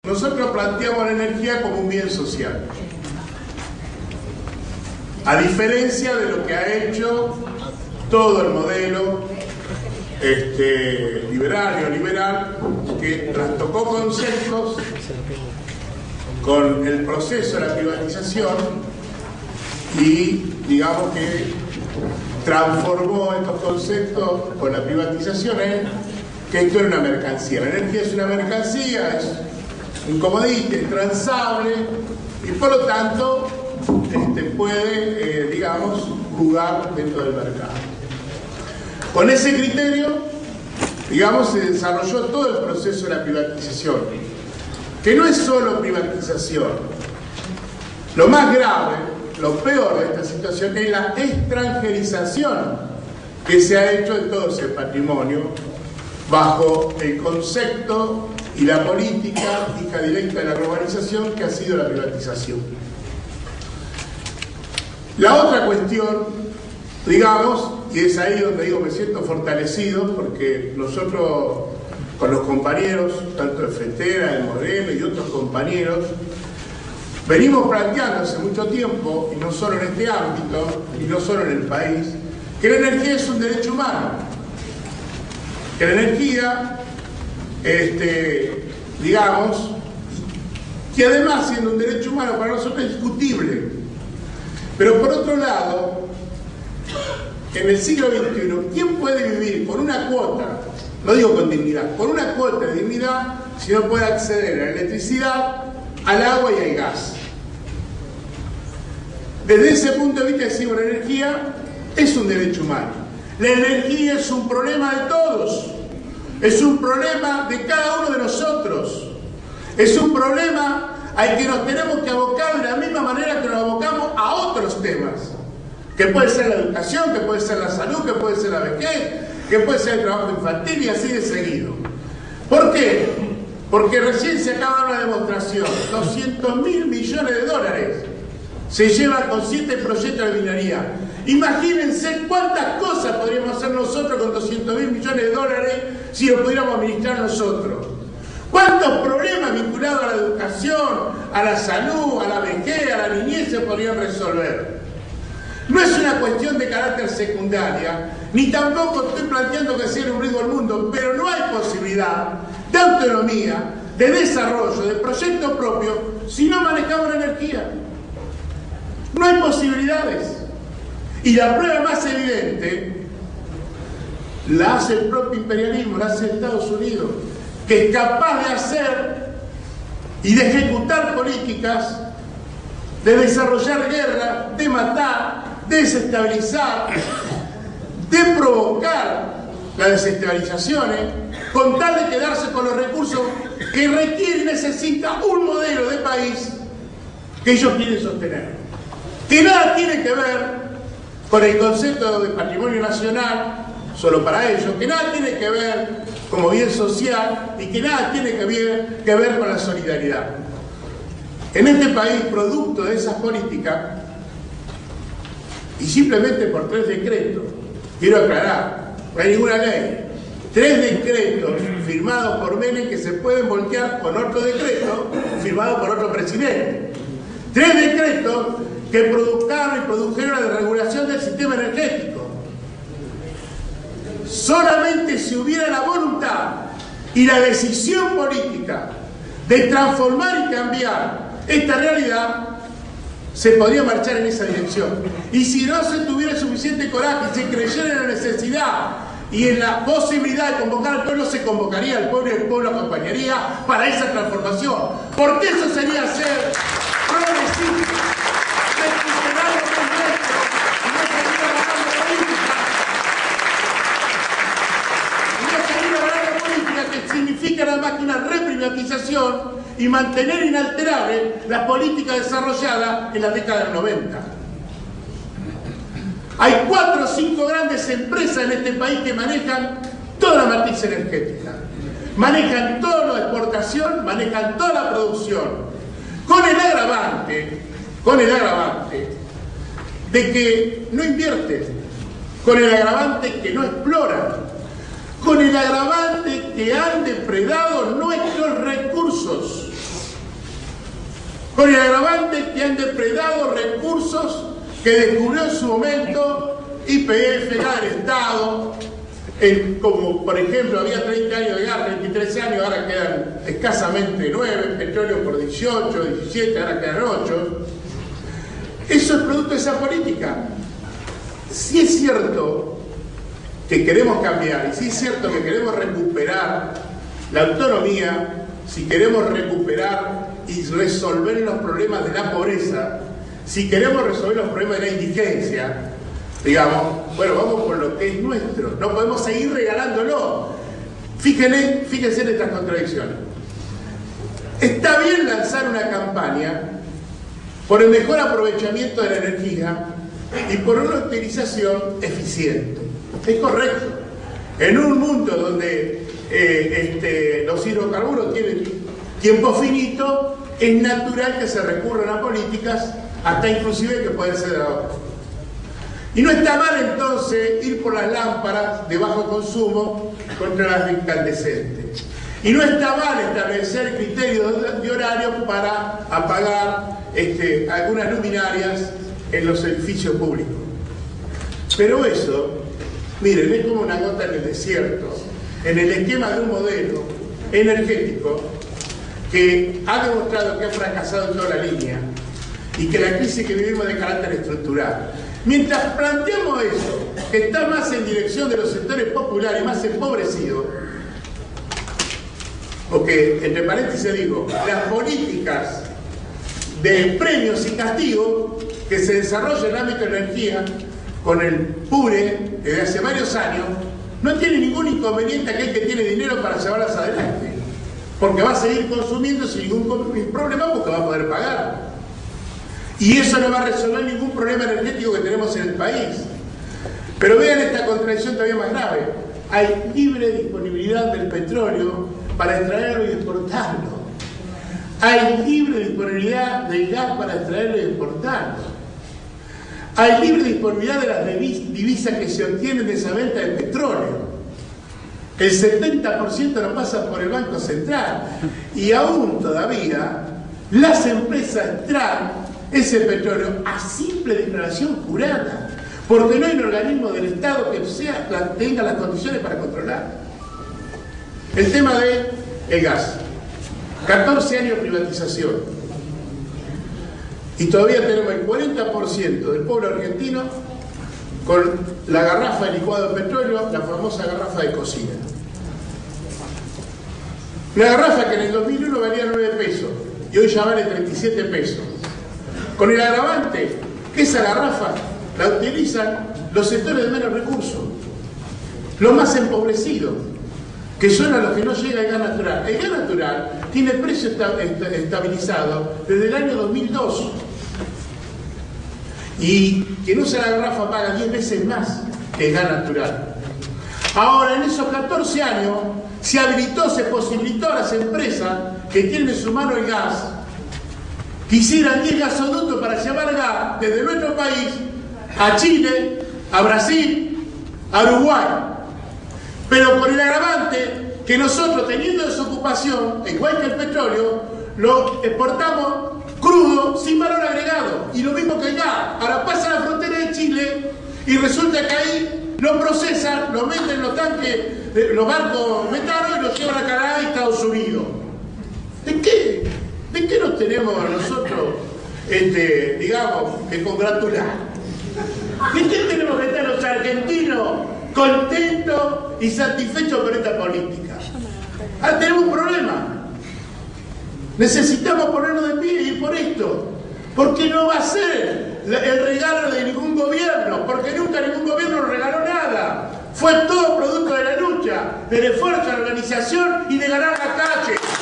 Nosotros planteamos la energía como un bien social, a diferencia de lo que ha hecho todo el modelo liberal, neoliberal, que trastocó conceptos con el proceso de la privatización y, digamos, que transformó estos conceptos con la privatización en que esto era una mercancía. La energía es una mercancía, es un comodín, es transable y por lo tanto puede, digamos, jugar dentro del mercado. Con ese criterio, digamos, se desarrolló todo el proceso de la privatización, que no es solo privatización. Lo más grave, lo peor de esta situación es la extranjerización que se ha hecho de todo ese patrimonio bajo el concepto y la política hija directa de la globalización que ha sido la privatización. La otra cuestión, digamos, y es ahí donde digo me siento fortalecido, porque nosotros con los compañeros, tanto de Fetera, de Moreno y otros compañeros, venimos planteando hace mucho tiempo, y no solo en este ámbito, y no solo en el país, que la energía es un derecho humano, que la energía digamos, que además siendo un derecho humano para nosotros es discutible. Pero por otro lado, en el siglo XXI, ¿quién puede vivir con una cuota, no digo con dignidad, con una cuota de dignidad si no puede acceder a la electricidad, al agua y al gas? Desde ese punto de vista decimos la energía es un derecho humano. La energía es un problema de todos. Es un problema de cada uno de nosotros. Es un problema al que nos tenemos que abocar de la misma manera que nos abocamos a otros temas. Que puede ser la educación, que puede ser la salud, que puede ser la vejez, que puede ser el trabajo infantil y así de seguido. ¿Por qué? Porque recién se acaba una demostración. 200.000 millones de dólares se lleva con 7 proyectos de minería. Imagínense cuántas cosas podríamos hacer nosotros con 200.000 millones de dólares si lo pudiéramos administrar nosotros. ¿Cuántos problemas vinculados a la educación, a la salud, a la vejez, a la niñez se podrían resolver? No es una cuestión de carácter secundaria, ni tampoco estoy planteando que sea un riesgo al mundo, pero no hay posibilidad de autonomía, de desarrollo, de proyecto propio, si no manejamos la energía. No hay posibilidades. Y la prueba más evidente la hace el propio imperialismo, la hace Estados Unidos, que es capaz de hacer y de ejecutar políticas, de desarrollar guerra, de matar, de desestabilizar, de provocar las desestabilizaciones, con tal de quedarse con los recursos que requiere y necesita un modelo de país que ellos quieren sostener. Que nada tiene que ver con el concepto de patrimonio nacional, solo para ellos, que nada tiene que ver como bien social y que nada tiene que ver con la solidaridad. En este país, producto de esas políticas, y simplemente por 3 decretos, quiero aclarar, no hay ninguna ley, 3 decretos firmados por Menem que se pueden voltear con otro decreto firmado por otro presidente. 3 decretos que produjeron la desregulación del sistema energético. Solamente si hubiera la voluntad y la decisión política de transformar y cambiar esta realidad, se podría marchar en esa dirección. Y si no se tuviera suficiente coraje y se creyera en la necesidad y en la posibilidad de convocar al pueblo, se convocaría al pueblo y el pueblo acompañaría para esa transformación. Porque eso sería ser progresista. Significa nada más que una reprivatización y mantener inalterable las políticas desarrolladas en la década del 90. Hay 4 o 5 grandes empresas en este país que manejan toda la matriz energética, manejan toda la exportación, manejan toda la producción, con el agravante de que no invierten, con el agravante que no exploran, con el agravante que han depredado nuestros recursos. con el agravante que han depredado recursos que descubrió en su momento YPF, el Estado, como por ejemplo había 30 años de gas, 23 años, ahora quedan escasamente 9, petróleo por 18, 17, ahora quedan 8. Eso es producto de esa política. Si es cierto que queremos cambiar, y si es cierto que queremos recuperar la autonomía, si queremos recuperar y resolver los problemas de la pobreza, si queremos resolver los problemas de la indigencia, digamos, bueno, vamos por lo que es nuestro, no podemos seguir regalándolo. Fíjense en estas contradicciones. Está bien lanzar una campaña por el mejor aprovechamiento de la energía y por una utilización eficiente. Es correcto. En un mundo donde los hidrocarburos tienen tiempo finito, es natural que se recurran a políticas, hasta inclusive que pueden ser de ahorro. Y no está mal entonces ir por las lámparas de bajo consumo contra las incandescentes. Y no está mal establecer criterios de horario para apagar algunas luminarias en los edificios públicos. Pero eso, miren, es como una gota en el desierto, en el esquema de un modelo energético que ha demostrado que ha fracasado en toda la línea y que la crisis que vivimos es de carácter estructural. Mientras planteamos eso, que está más en dirección de los sectores populares, más empobrecidos, porque, entre paréntesis digo, las políticas de premios y castigos que se desarrollan en el ámbito de la energía con el PURE desde hace varios años, no tiene ningún inconveniente aquel que tiene dinero para llevarlas adelante, porque va a seguir consumiendo sin ningún problema porque va a poder pagar. Y eso no va a resolver ningún problema energético que tenemos en el país. Pero vean esta contradicción todavía más grave. Hay libre disponibilidad del petróleo para extraerlo y exportarlo. Hay libre disponibilidad del gas para extraerlo y exportarlo. Hay libre disponibilidad de las divisas que se obtienen de esa venta de petróleo. El 70% no pasa por el Banco Central. Y aún todavía las empresas extraen ese petróleo a simple declaración jurada, porque no hay un organismo del Estado que tenga las condiciones para controlar. El tema del gas. 14 años de privatización. Y todavía tenemos el 40% del pueblo argentino con la garrafa de licuado de petróleo, la famosa garrafa de cocina. Una garrafa que en el 2001 valía 9 pesos y hoy ya vale 37 pesos. Con el agravante que esa garrafa la utilizan los sectores de menos recursos, los más empobrecidos, que son a los que no llega el gas natural. El gas natural tiene precio estabilizado desde el año 2002. Y quien usa la garrafa paga 10 veces más que el gas natural. Ahora, en esos 14 años, se posibilitó a las empresas que tienen en su mano el gas, que hicieran 10 gasoductos para llevar gas desde nuestro país a Chile, a Brasil, a Uruguay. Pero con el agravante que nosotros, teniendo desocupación, igual que el petróleo, lo exportamos crudo, sin valor agregado. Y lo mismo que el gas. Ahora pasa la frontera de Chile y resulta que ahí lo procesan, lo meten en los tanques, los barcos metanos y lo llevan a Canadá y Estados Unidos. ¿De qué? ¿De qué nos tenemos nosotros, digamos, que congratular? ¿De qué tenemos que estar los argentinos contentos y satisfechos con esta política? Ah, tenemos un problema. Necesitamos ponernos de pie y ir por esto. Porque no va a ser el regalo de ningún gobierno, porque nunca ningún gobierno nos regaló nada. Fue todo producto de la lucha, del esfuerzo, de la organización y de ganar la calle.